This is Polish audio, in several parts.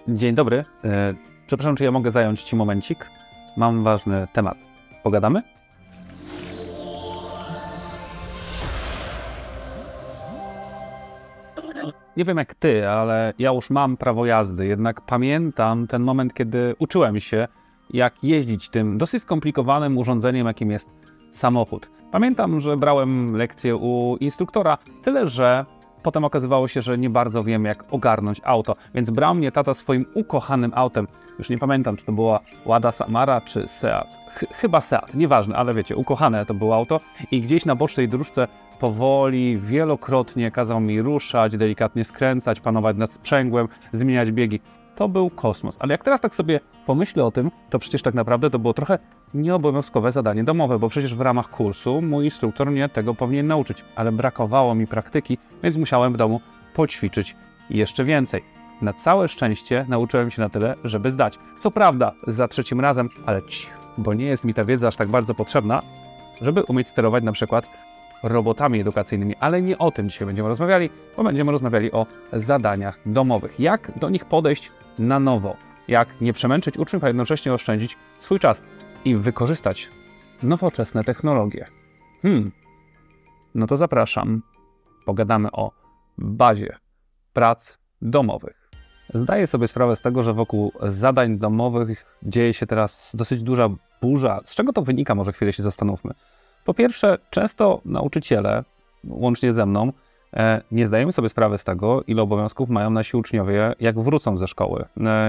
Dzień dobry. Przepraszam, czy ja mogę zająć Ci momencik? Mam ważny temat. Pogadamy? Nie wiem jak Ty, ale ja już mam prawo jazdy, jednak pamiętam ten moment, kiedy uczyłem się, jak jeździć tym dosyć skomplikowanym urządzeniem, jakim jest samochód. Pamiętam, że brałem lekcję u instruktora, tyle że potem okazywało się, że nie bardzo wiem, jak ogarnąć auto, więc brał mnie tata swoim ukochanym autem. Już nie pamiętam, czy to była Lada Samara, czy Seat. Chyba Seat, nieważne, ale wiecie, ukochane to było auto i gdzieś na bocznej dróżce powoli, wielokrotnie kazał mi ruszać, delikatnie skręcać, panować nad sprzęgłem, zmieniać biegi. To był kosmos. Ale jak teraz tak sobie pomyślę o tym, to przecież tak naprawdę to było trochę nieobowiązkowe zadanie domowe, bo przecież w ramach kursu mój instruktor mnie tego powinien nauczyć, ale brakowało mi praktyki, więc musiałem w domu poćwiczyć jeszcze więcej. Na całe szczęście nauczyłem się na tyle, żeby zdać. Co prawda za trzecim razem, ale bo nie jest mi ta wiedza aż tak bardzo potrzebna, żeby umieć sterować na przykład robotami edukacyjnymi, ale nie o tym dzisiaj będziemy rozmawiali, bo będziemy rozmawiali o zadaniach domowych. Jak do nich podejść na nowo, jak nie przemęczyć uczniów, a jednocześnie oszczędzić swój czas i wykorzystać nowoczesne technologie. No to zapraszam. Pogadamy o bazie prac domowych. Zdaję sobie sprawę z tego, że wokół zadań domowych dzieje się teraz dosyć duża burza. Z czego to wynika? Może chwilę się zastanówmy. Po pierwsze, często nauczyciele, łącznie ze mną, nie zdajemy sobie sprawy z tego, ile obowiązków mają nasi uczniowie, jak wrócą ze szkoły.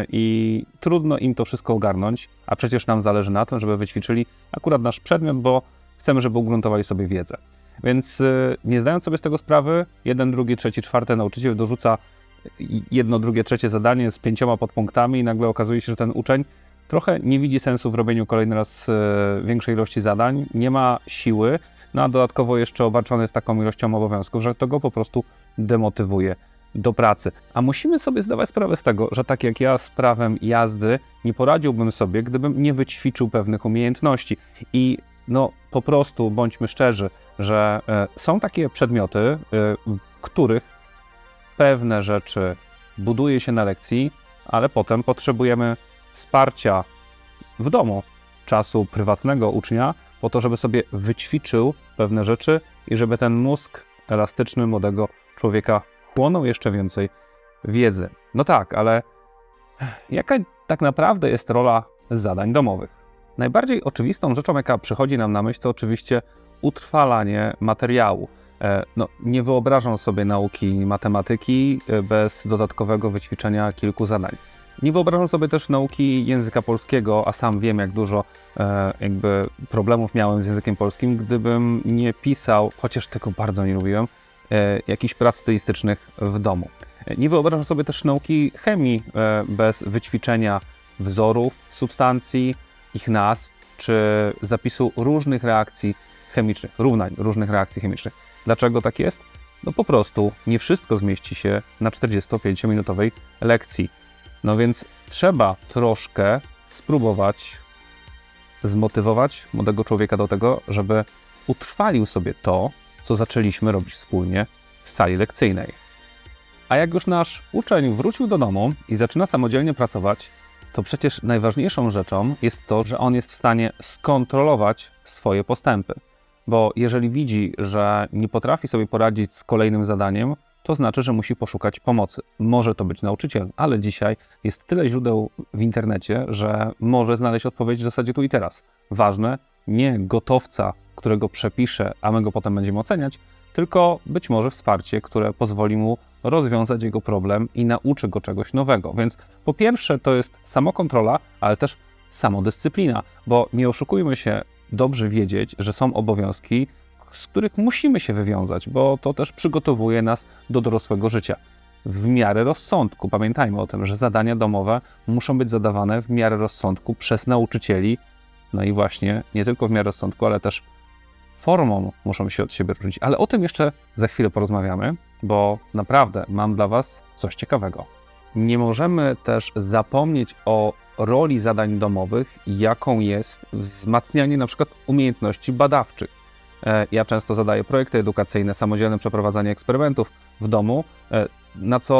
I trudno im to wszystko ogarnąć, a przecież nam zależy na tym, żeby wyćwiczyli akurat nasz przedmiot, bo chcemy, żeby ugruntowali sobie wiedzę. Więc nie zdając sobie z tego sprawy, jeden, drugi, trzeci, czwarty nauczyciel dorzuca jedno, drugie, trzecie zadanie z 5 podpunktami i nagle okazuje się, że ten uczeń trochę nie widzi sensu w robieniu kolejny raz większej ilości zadań, nie ma siły, no a dodatkowo jeszcze obarczony jest taką ilością obowiązków, że to go po prostu demotywuje do pracy. A musimy sobie zdawać sprawę z tego, że tak jak ja z prawem jazdy nie poradziłbym sobie, gdybym nie wyćwiczył pewnych umiejętności. I no po prostu bądźmy szczerzy, że są takie przedmioty, w których pewne rzeczy buduje się na lekcji, ale potem potrzebujemy wsparcia w domu, czasu prywatnego ucznia, po to, żeby sobie wyćwiczył pewne rzeczy i żeby ten mózg elastyczny młodego człowieka chłonął jeszcze więcej wiedzy. No tak, ale jaka tak naprawdę jest rola zadań domowych? Najbardziej oczywistą rzeczą, jaka przychodzi nam na myśl, to oczywiście utrwalanie materiału. No, nie wyobrażam sobie nauki matematyki bez dodatkowego wyćwiczenia kilku zadań. Nie wyobrażam sobie też nauki języka polskiego, a sam wiem, jak dużo problemów miałem z językiem polskim, gdybym nie pisał, chociaż tego bardzo nie lubiłem, jakichś prac stylistycznych w domu. Nie wyobrażam sobie też nauki chemii bez wyćwiczenia wzorów substancji, ich nazw, czy zapisu różnych reakcji chemicznych, równań różnych reakcji chemicznych. Dlaczego tak jest? No po prostu nie wszystko zmieści się na 45-minutowej lekcji. No więc trzeba troszkę spróbować zmotywować młodego człowieka do tego, żeby utrwalił sobie to, co zaczęliśmy robić wspólnie w sali lekcyjnej. A jak już nasz uczeń wrócił do domu i zaczyna samodzielnie pracować, to przecież najważniejszą rzeczą jest to, że on jest w stanie skontrolować swoje postępy. Bo jeżeli widzi, że nie potrafi sobie poradzić z kolejnym zadaniem, to znaczy, że musi poszukać pomocy. Może to być nauczyciel, ale dzisiaj jest tyle źródeł w internecie, że może znaleźć odpowiedź w zasadzie tu i teraz. Ważne, nie gotowca, którego przepisze, a my go potem będziemy oceniać, tylko być może wsparcie, które pozwoli mu rozwiązać jego problem i nauczy go czegoś nowego. Więc po pierwsze to jest samokontrola, ale też samodyscyplina, bo nie oszukujmy się, dobrze wiedzieć, że są obowiązki, z których musimy się wywiązać, bo to też przygotowuje nas do dorosłego życia. W miarę rozsądku. Pamiętajmy o tym, że zadania domowe muszą być zadawane w miarę rozsądku przez nauczycieli. No i właśnie nie tylko w miarę rozsądku, ale też formą muszą się od siebie różnić. Ale o tym jeszcze za chwilę porozmawiamy, bo naprawdę mam dla Was coś ciekawego. Nie możemy też zapomnieć o roli zadań domowych, jaką jest wzmacnianie na przykład umiejętności badawczych. Ja często zadaję projekty edukacyjne, samodzielne przeprowadzanie eksperymentów w domu, na co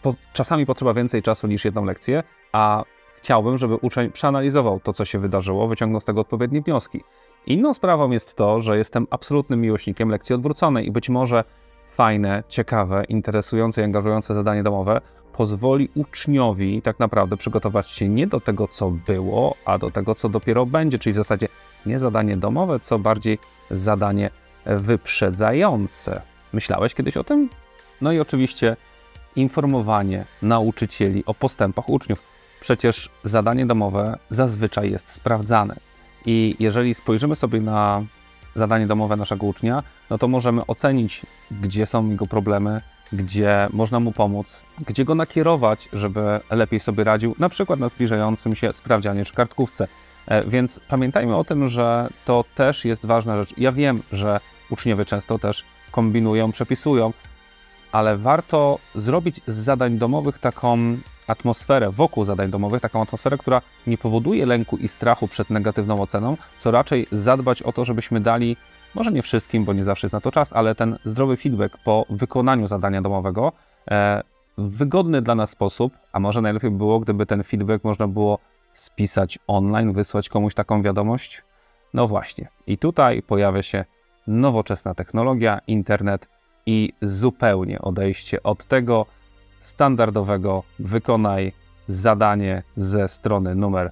czasami potrzeba więcej czasu niż jedną lekcję, a chciałbym, żeby uczeń przeanalizował to, co się wydarzyło, wyciągnął z tego odpowiednie wnioski. Inną sprawą jest to, że jestem absolutnym miłośnikiem lekcji odwróconej i być może fajne, ciekawe, interesujące i angażujące zadanie domowe pozwoli uczniowi tak naprawdę przygotować się nie do tego, co było, a do tego, co dopiero będzie, czyli w zasadzie nie zadanie domowe, co bardziej zadanie wyprzedzające. Myślałeś kiedyś o tym? No i oczywiście informowanie nauczycieli o postępach uczniów. Przecież zadanie domowe zazwyczaj jest sprawdzane. I jeżeli spojrzymy sobie na zadanie domowe naszego ucznia, no to możemy ocenić, gdzie są jego problemy, gdzie można mu pomóc, gdzie go nakierować, żeby lepiej sobie radził, na przykład na zbliżającym się sprawdzianie czy kartkówce. Więc pamiętajmy o tym, że to też jest ważna rzecz. Ja wiem, że uczniowie często też kombinują, przepisują, ale warto zrobić z zadań domowych taką atmosferę, wokół zadań domowych, taką atmosferę, która nie powoduje lęku i strachu przed negatywną oceną, co raczej zadbać o to, żebyśmy dali, może nie wszystkim, bo nie zawsze jest na to czas, ale ten zdrowy feedback po wykonaniu zadania domowego w wygodny dla nas sposób, a może najlepiej by było, gdyby ten feedback można było spisać online, wysłać komuś taką wiadomość. No właśnie. I tutaj pojawia się nowoczesna technologia, internet i zupełnie odejście od tego standardowego wykonaj zadanie ze strony numer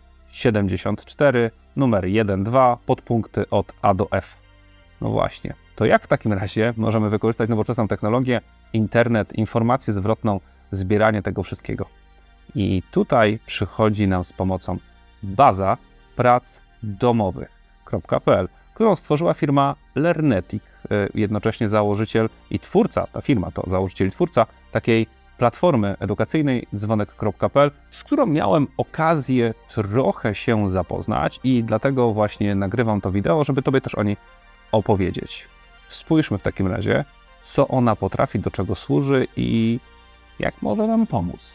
74, numer 1-2, podpunkty od A do F. No właśnie. To jak w takim razie możemy wykorzystać nowoczesną technologię, internet, informację zwrotną, zbieranie tego wszystkiego? I tutaj przychodzi nam z pomocą baza prac domowych.pl, którą stworzyła firma Learnetic, jednocześnie założyciel i twórca, ta firma to założyciel i twórca takiej platformy edukacyjnej dzwonek.pl, z którą miałem okazję trochę się zapoznać i dlatego właśnie nagrywam to wideo, żeby Tobie też o niej opowiedzieć. Spójrzmy w takim razie, co ona potrafi, do czego służy i jak może nam pomóc.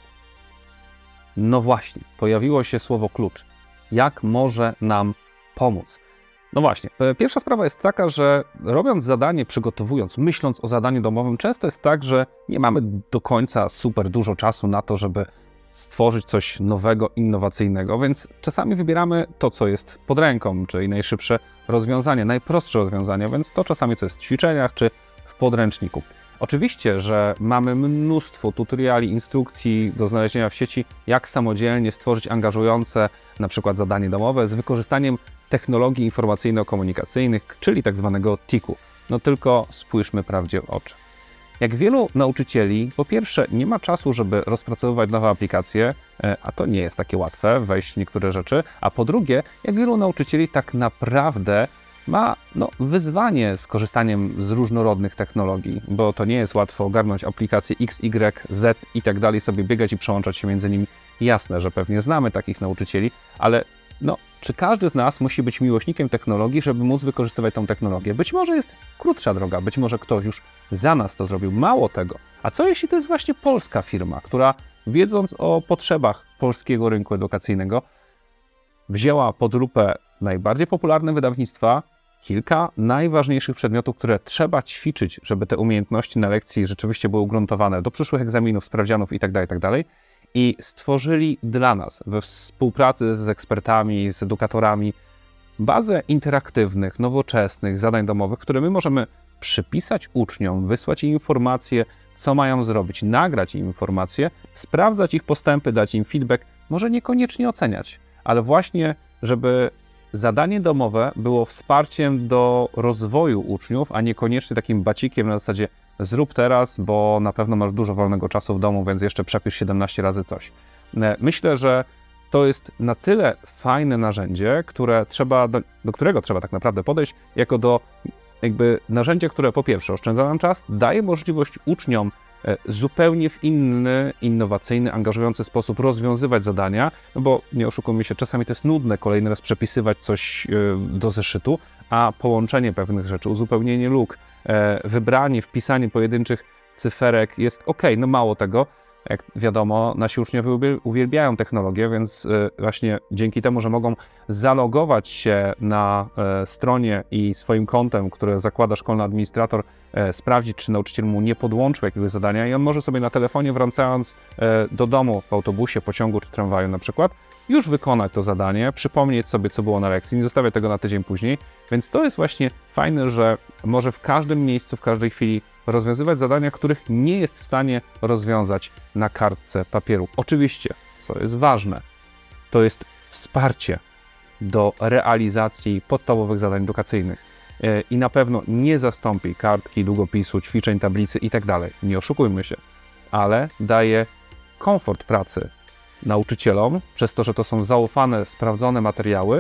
No właśnie, pojawiło się słowo klucz. Jak może nam pomóc? No właśnie, pierwsza sprawa jest taka, że robiąc zadanie, przygotowując, myśląc o zadaniu domowym, często jest tak, że nie mamy do końca super dużo czasu na to, żeby stworzyć coś nowego, innowacyjnego, więc czasami wybieramy to, co jest pod ręką, czyli najszybsze rozwiązanie, najprostsze rozwiązanie, więc to czasami co jest w ćwiczeniach czy w podręczniku. Oczywiście, że mamy mnóstwo tutoriali, instrukcji do znalezienia w sieci, jak samodzielnie stworzyć angażujące na przykład zadanie domowe z wykorzystaniem technologii informacyjno-komunikacyjnych, czyli tak zwanego TIK-u. No tylko spójrzmy prawdzie w oczy. Jak wielu nauczycieli, po pierwsze nie ma czasu, żeby rozpracowywać nowe aplikacje, a to nie jest takie łatwe, wejść w niektóre rzeczy, a po drugie, jak wielu nauczycieli tak naprawdę ma wyzwanie z korzystaniem z różnorodnych technologii, bo to nie jest łatwo ogarnąć aplikacje X, Y, Z i tak dalej, sobie biegać i przełączać się między nimi. Jasne, że pewnie znamy takich nauczycieli, ale czy każdy z nas musi być miłośnikiem technologii, żeby móc wykorzystywać tą technologię? Być może jest krótsza droga, być może ktoś już za nas to zrobił. Mało tego. A co jeśli to jest właśnie polska firma, która wiedząc o potrzebach polskiego rynku edukacyjnego, wzięła pod lupę najbardziej popularne wydawnictwa, kilka najważniejszych przedmiotów, które trzeba ćwiczyć, żeby te umiejętności na lekcji rzeczywiście były ugruntowane do przyszłych egzaminów, sprawdzianów itd., i stworzyli dla nas we współpracy z ekspertami, z edukatorami bazę interaktywnych, nowoczesnych zadań domowych, które my możemy przypisać uczniom, wysłać im informacje, co mają zrobić, nagrać im informacje, sprawdzać ich postępy, dać im feedback, może niekoniecznie oceniać, ale właśnie, żeby zadanie domowe było wsparciem do rozwoju uczniów, a niekoniecznie takim bacikiem na zasadzie zrób teraz, bo na pewno masz dużo wolnego czasu w domu, więc jeszcze przepisz 17 razy coś. Myślę, że to jest na tyle fajne narzędzie, do którego trzeba tak naprawdę podejść, jako do narzędzia, które po pierwsze oszczędza nam czas, daje możliwość uczniom zupełnie w inny, innowacyjny, angażujący sposób rozwiązywać zadania, no bo nie oszukujmy się, czasami to jest nudne kolejny raz przepisywać coś do zeszytu, a połączenie pewnych rzeczy, uzupełnienie luk, wybranie, wpisanie pojedynczych cyferek jest ok, no mało tego, Jak wiadomo, nasi uczniowie uwielbiają technologię, więc właśnie dzięki temu, że mogą zalogować się na stronie i swoim kontem, które zakłada szkolny administrator, sprawdzić, czy nauczyciel mu nie podłączył jakiegoś zadania i on może sobie na telefonie, wracając do domu w autobusie, pociągu czy tramwaju na przykład, już wykonać to zadanie, przypomnieć sobie, co było na lekcji, nie zostawiać tego na tydzień później. Więc to jest właśnie fajne, że może w każdym miejscu, w każdej chwili rozwiązywać zadania, których nie jest w stanie rozwiązać na kartce papieru. Oczywiście, co jest ważne, to jest wsparcie do realizacji podstawowych zadań edukacyjnych i na pewno nie zastąpi kartki, długopisu, ćwiczeń, tablicy itd. Nie oszukujmy się, ale daje komfort pracy nauczycielom, przez to, że to są zaufane, sprawdzone materiały,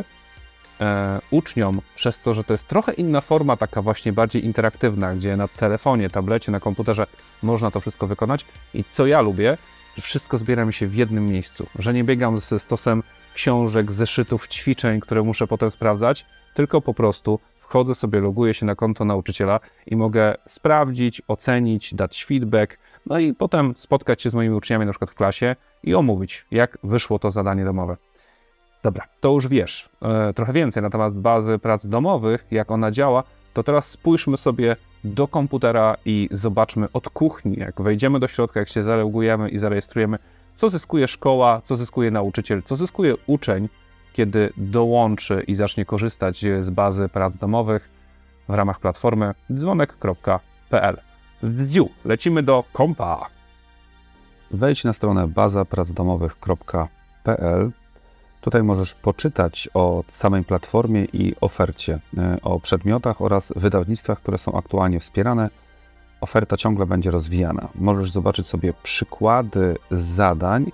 uczniom, przez to, że to jest trochę inna forma, taka właśnie bardziej interaktywna, gdzie na telefonie, tablecie, na komputerze można to wszystko wykonać. I co ja lubię, że wszystko zbiera mi się w jednym miejscu, że nie biegam ze stosem książek, zeszytów, ćwiczeń, które muszę potem sprawdzać, tylko po prostu wchodzę sobie, loguję się na konto nauczyciela i mogę sprawdzić, ocenić, dać feedback, no i potem spotkać się z moimi uczniami na przykład w klasie i omówić, jak wyszło to zadanie domowe. Dobra, to już wiesz trochę więcej na temat bazy prac domowych, jak ona działa, to teraz spójrzmy sobie do komputera i zobaczmy od kuchni, jak wejdziemy do środka, jak się zalogujemy i zarejestrujemy, co zyskuje szkoła, co zyskuje nauczyciel, co zyskuje uczeń, kiedy dołączy i zacznie korzystać z bazy prac domowych w ramach platformy dzwonek.pl. Lecimy do kompa. Wejdź na stronę bazapracdomowych.pl. Tutaj możesz poczytać o samej platformie i ofercie, o przedmiotach oraz wydawnictwach, które są aktualnie wspierane. Oferta ciągle będzie rozwijana. Możesz zobaczyć sobie przykłady zadań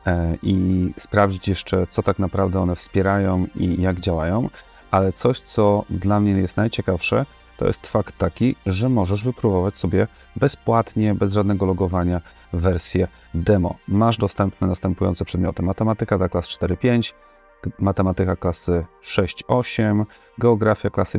i sprawdzić jeszcze, co tak naprawdę one wspierają i jak działają, ale coś, co dla mnie jest najciekawsze, to jest fakt taki, że możesz wypróbować sobie bezpłatnie, bez żadnego logowania wersję demo. Masz dostępne następujące przedmioty: matematyka dla klas 4-5, matematyka klasy 6-8, geografia klasy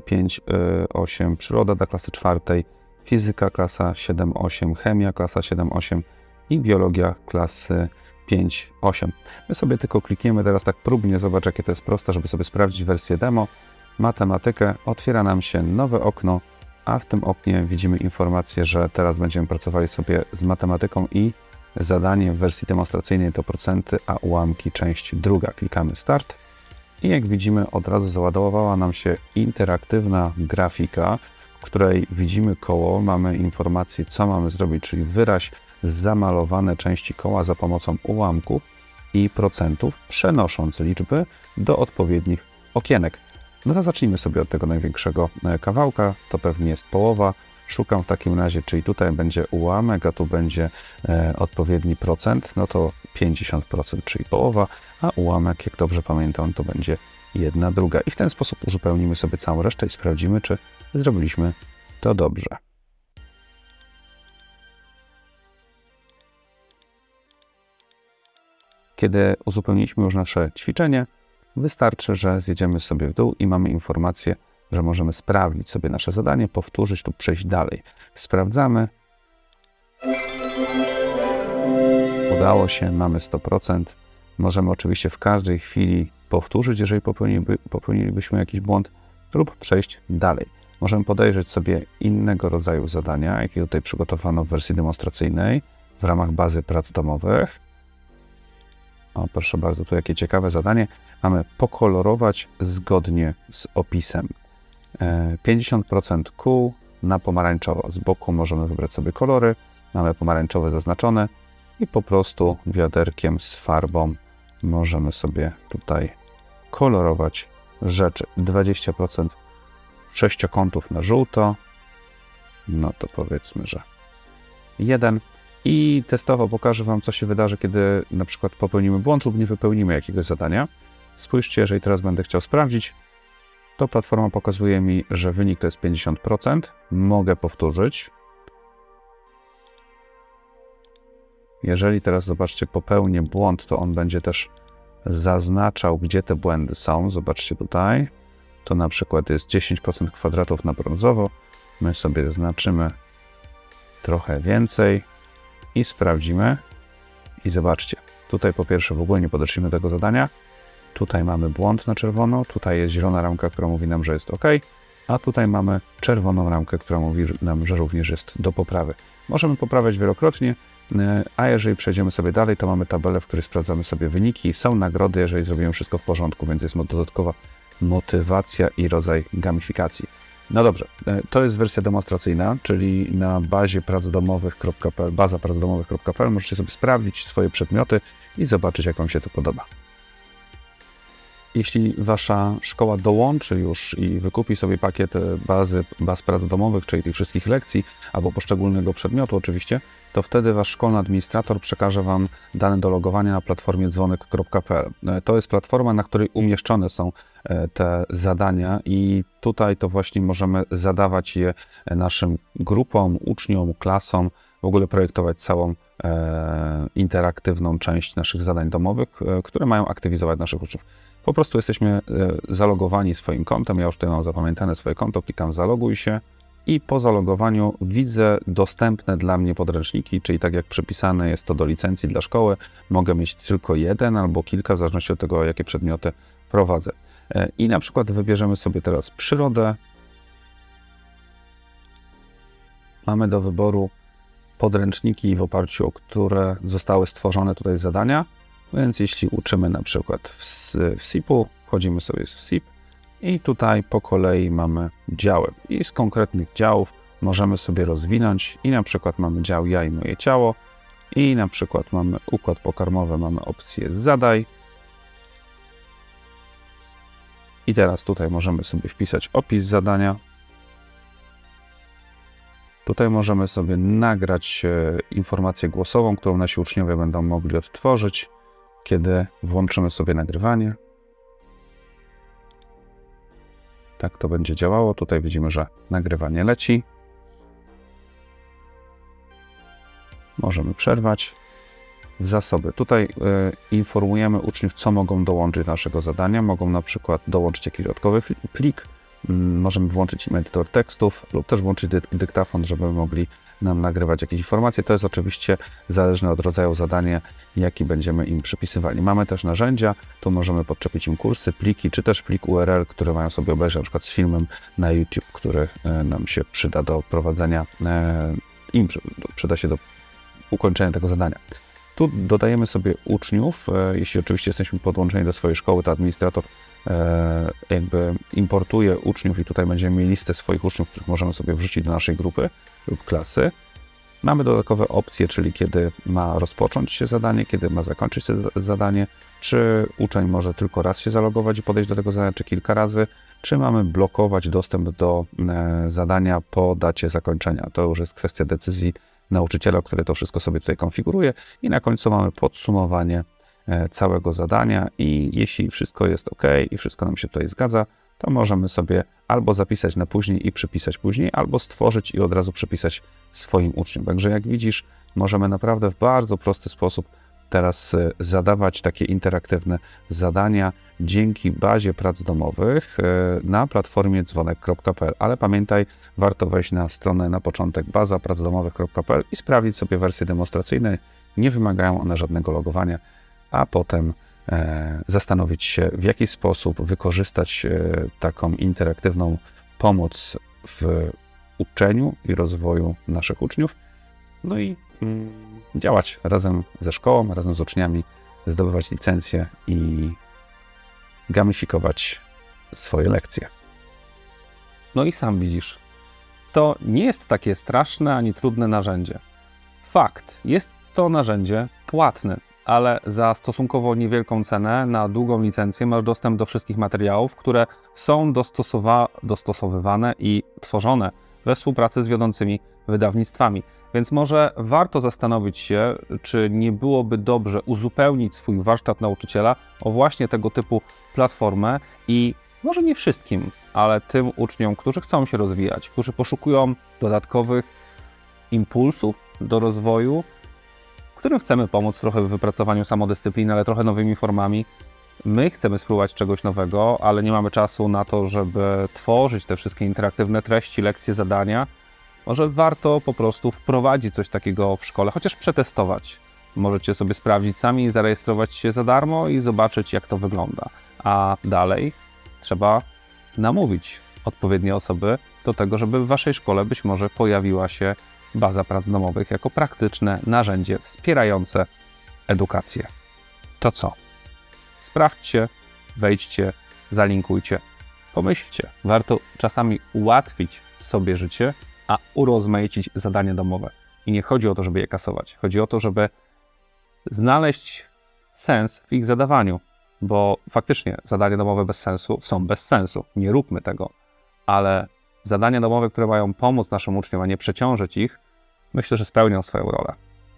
5-8, przyroda dla klasy 4, fizyka klasa 7-8, chemia klasa 7-8 i biologia klasy 5-8. My sobie tylko klikniemy teraz tak próbnie, zobacz, jakie to jest proste, żeby sobie sprawdzić wersję demo. Matematykę, otwiera nam się nowe okno, a w tym oknie widzimy informację, że teraz będziemy pracowali sobie z matematyką i zadanie w wersji demonstracyjnej to procenty, a ułamki część druga. Klikamy Start i jak widzimy, od razu załadowała nam się interaktywna grafika, w której widzimy koło, mamy informację, co mamy zrobić, czyli wyraź zamalowane części koła za pomocą ułamków i procentów, przenosząc liczby do odpowiednich okienek. No to zacznijmy sobie od tego największego kawałka, to pewnie jest połowa. Szukam w takim razie, czyli tutaj będzie ułamek, a tu będzie odpowiedni procent, no to 50%, czyli połowa, a ułamek, jak dobrze pamiętam, to będzie 1/2. I w ten sposób uzupełnimy sobie całą resztę i sprawdzimy, czy zrobiliśmy to dobrze. Kiedy uzupełniliśmy już nasze ćwiczenie, wystarczy, że zjedziemy sobie w dół i mamy informację, że możemy sprawdzić sobie nasze zadanie, powtórzyć lub przejść dalej. Sprawdzamy. Udało się, mamy 100%. Możemy oczywiście w każdej chwili powtórzyć, jeżeli popełnilibyśmy jakiś błąd, lub przejść dalej. Możemy podejrzeć sobie innego rodzaju zadania, jakie tutaj przygotowano w wersji demonstracyjnej w ramach bazy prac domowych. O, proszę bardzo, tu jakie ciekawe zadanie. Mamy pokolorować zgodnie z opisem. 50% kół na pomarańczowo. Z boku możemy wybrać sobie kolory. Mamy pomarańczowe zaznaczone i po prostu wiaderkiem z farbą możemy sobie tutaj kolorować rzeczy. 20% sześciokątów na żółto. No to powiedzmy, że 1. I testowo pokażę Wam, co się wydarzy, kiedy na przykład popełnimy błąd lub nie wypełnimy jakiegoś zadania. Spójrzcie, jeżeli teraz będę chciał sprawdzić, to platforma pokazuje mi, że wynik to jest 50%. Mogę powtórzyć. Jeżeli teraz, zobaczcie, popełnię błąd, to on będzie też zaznaczał, gdzie te błędy są. Zobaczcie tutaj. To na przykład jest 10% kwadratów na brązowo. My sobie zaznaczymy trochę więcej i sprawdzimy. I zobaczcie, tutaj po pierwsze w ogóle nie podeszliśmy do tego zadania. Tutaj mamy błąd na czerwono, tutaj jest zielona ramka, która mówi nam, że jest OK, a tutaj mamy czerwoną ramkę, która mówi nam, że również jest do poprawy. Możemy poprawiać wielokrotnie, a jeżeli przejdziemy sobie dalej, to mamy tabelę, w której sprawdzamy sobie wyniki. Są nagrody, jeżeli zrobimy wszystko w porządku, więc jest dodatkowa motywacja i rodzaj gamifikacji. No dobrze, to jest wersja demonstracyjna, czyli na bazie pracdomowych.pl, bazapracdomowych.pl możecie sobie sprawdzić swoje przedmioty i zobaczyć, jak Wam się to podoba. Jeśli Wasza szkoła dołączy już i wykupi sobie pakiet baz prac domowych, czyli tych wszystkich lekcji, albo poszczególnego przedmiotu oczywiście, to wtedy Wasz szkolny administrator przekaże Wam dane do logowania na platformie dzwonek.pl. To jest platforma, na której umieszczone są te zadania i tutaj to właśnie możemy zadawać je naszym grupom, uczniom, klasom, w ogóle projektować całą interaktywną część naszych zadań domowych, które mają aktywizować naszych uczniów. Po prostu jesteśmy zalogowani swoim kontem, ja już tutaj mam zapamiętane swoje konto, klikam zaloguj się i po zalogowaniu widzę dostępne dla mnie podręczniki, czyli tak jak przypisane jest to do licencji dla szkoły, mogę mieć tylko jeden albo kilka, w zależności od tego, jakie przedmioty prowadzę. I na przykład wybierzemy sobie teraz przyrodę. Mamy do wyboru podręczniki, w oparciu o które zostały stworzone tutaj zadania. Więc jeśli uczymy na przykład w SIP-u, wchodzimy sobie w SIP i tutaj po kolei mamy działy. I z konkretnych działów możemy sobie rozwinąć i na przykład mamy dział ja i moje ciało i na przykład mamy układ pokarmowy, mamy opcję zadaj. I teraz tutaj możemy sobie wpisać opis zadania. Tutaj możemy sobie nagrać informację głosową, którą nasi uczniowie będą mogli odtworzyć, kiedy włączymy sobie nagrywanie. Tak to będzie działało. Tutaj widzimy, że nagrywanie leci. Możemy przerwać. Zasoby. Tutaj informujemy uczniów, co mogą dołączyć do naszego zadania. Mogą na przykład dołączyć jakiś dodatkowy plik. Możemy włączyć im edytor tekstów lub też włączyć dyktafon, żeby mogli nam nagrywać jakieś informacje. To jest oczywiście zależne od rodzaju zadania, jaki będziemy im przypisywali. Mamy też narzędzia, tu możemy podczepić im kursy, pliki, czy też plik URL, które mają sobie obejrzeć na przykład z filmem na YouTube, który nam się przyda do prowadzenia, przyda się do ukończenia tego zadania. Tu dodajemy sobie uczniów, jeśli oczywiście jesteśmy podłączeni do swojej szkoły, to administrator jakby importuje uczniów i tutaj będziemy mieli listę swoich uczniów, których możemy sobie wrzucić do naszej grupy lub klasy. Mamy dodatkowe opcje, czyli kiedy ma rozpocząć się zadanie, kiedy ma zakończyć się zadanie, czy uczeń może tylko raz się zalogować i podejść do tego zadania, czy kilka razy, czy mamy blokować dostęp do zadania po dacie zakończenia. To już jest kwestia decyzji nauczyciela, który to wszystko sobie tutaj konfiguruje i na końcu mamy podsumowanie całego zadania i jeśli wszystko jest OK i wszystko nam się tutaj zgadza, to możemy sobie albo zapisać na później i przypisać później, albo stworzyć i od razu przypisać swoim uczniom. Także jak widzisz, możemy naprawdę w bardzo prosty sposób teraz zadawać takie interaktywne zadania dzięki bazie prac domowych na platformie dzwonek.pl. Ale pamiętaj, warto wejść na stronę na początek bazapracdomowych.pl i sprawdzić sobie wersje demonstracyjne. Nie wymagają one żadnego logowania, a potem zastanowić się, w jaki sposób wykorzystać taką interaktywną pomoc w uczeniu i rozwoju naszych uczniów. No i działać razem ze szkołą, razem z uczniami, zdobywać licencje i gamifikować swoje lekcje. No i sam widzisz, to nie jest takie straszne ani trudne narzędzie. Fakt, jest to narzędzie płatne, ale za stosunkowo niewielką cenę na długą licencję masz dostęp do wszystkich materiałów, które są dostosowywane i tworzone we współpracy z wiodącymi wydawnictwami. Więc może warto zastanowić się, czy nie byłoby dobrze uzupełnić swój warsztat nauczyciela o właśnie tego typu platformę i może nie wszystkim, ale tym uczniom, którzy chcą się rozwijać, którzy poszukują dodatkowych impulsów do rozwoju, którym chcemy pomóc trochę w wypracowaniu samodyscypliny, ale trochę nowymi formami. My chcemy spróbować czegoś nowego, ale nie mamy czasu na to, żeby tworzyć te wszystkie interaktywne treści, lekcje, zadania. Może warto po prostu wprowadzić coś takiego w szkole, chociaż przetestować. Możecie sobie sprawdzić sami, zarejestrować się za darmo i zobaczyć, jak to wygląda. A dalej trzeba namówić odpowiednie osoby do tego, żeby w waszej szkole być może pojawiła się baza prac domowych jako praktyczne narzędzie wspierające edukację. To co? Sprawdźcie, wejdźcie, zalinkujcie, pomyślcie. Warto czasami ułatwić sobie życie, a urozmaicić zadania domowe. I nie chodzi o to, żeby je kasować. Chodzi o to, żeby znaleźć sens w ich zadawaniu, bo faktycznie zadania domowe bez sensu są bez sensu. Nie róbmy tego. Ale zadania domowe, które mają pomóc naszym uczniom, a nie przeciążyć ich, myślę, że spełnią swoją rolę.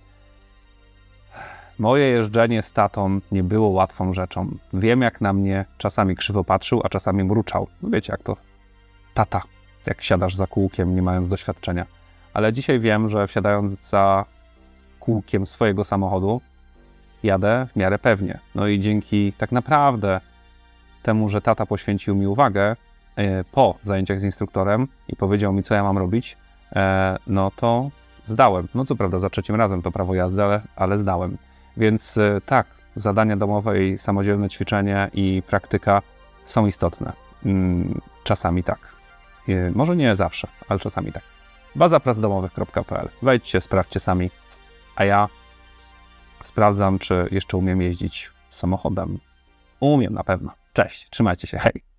Moje jeżdżenie z tatą nie było łatwą rzeczą. Wiem, jak na mnie czasami krzywo patrzył, a czasami mruczał. Wiecie, jak to tata, jak siadasz za kółkiem, nie mając doświadczenia. Ale dzisiaj wiem, że wsiadając za kółkiem swojego samochodu, jadę w miarę pewnie. No i dzięki tak naprawdę temu, że tata poświęcił mi uwagę po zajęciach z instruktorem i powiedział mi, co ja mam robić, no to zdałem. No co prawda za trzecim razem to prawo jazdy, ale zdałem. Więc tak, zadania domowe i samodzielne ćwiczenie i praktyka są istotne. Czasami tak. Może nie zawsze, ale czasami tak. bazapracdomowych.pl. Wejdźcie, sprawdźcie sami, a ja sprawdzam, czy jeszcze umiem jeździć samochodem. Umiem na pewno. Cześć, trzymajcie się, hej!